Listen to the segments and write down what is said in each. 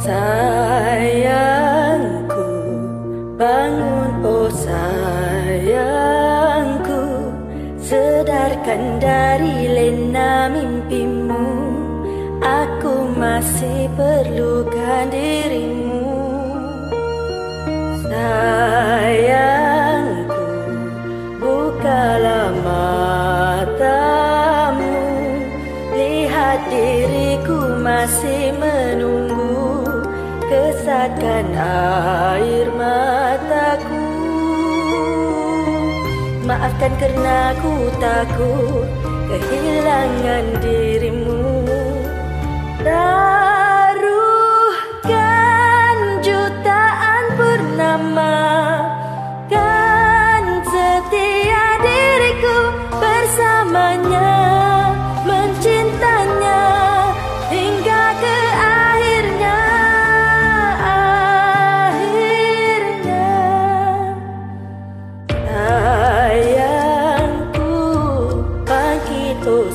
Sayangku, bangun oh sayangku, sedarkan dari lena mimpimu. Aku masih perlukan dirimu. Sayangku, bukalah matamu, lihat diriku masih menunggu. Kesatkan air mataku. Maafkan kerana ku takut kehilangan dirimu. Taruhkan jutaan purnama, kan setia diriku bersamanya, mencintanya hingga ke akhirnya. Sayangku, bangkit oh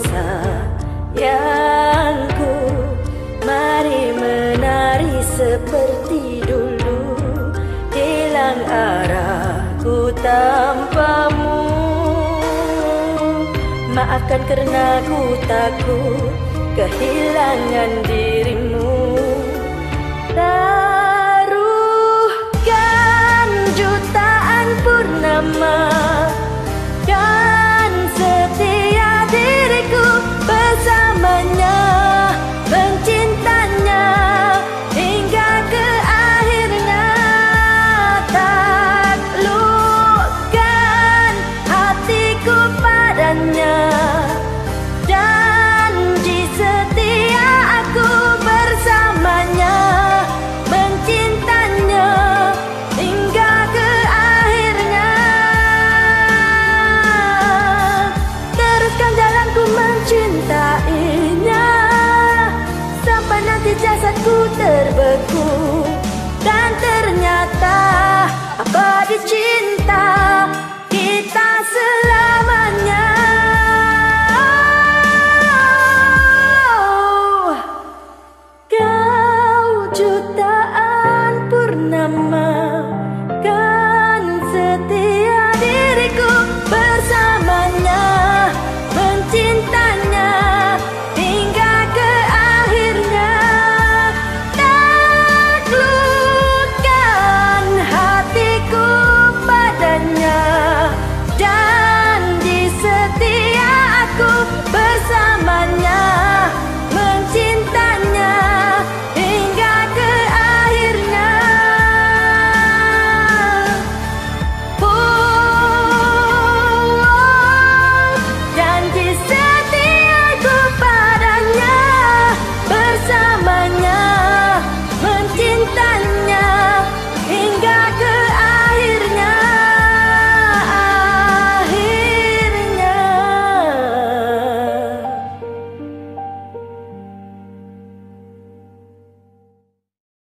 sayangku, mari menari seperti dulu. Hilang arahku tanpamu. Maafkan kerana ku takut kehilangan dirimu. Taruhkan jutaan purnama, kan setia diriku bersamanya, mencintanya hingga ke akhirnya. Taklukkan hatiku padanya, janji setia aku bersamanya, mencintanya hingga ke akhirnya. Teruskan jalanku mencintainya, sampai nanti jasadku terbeku. Dan ternyata abadi cinta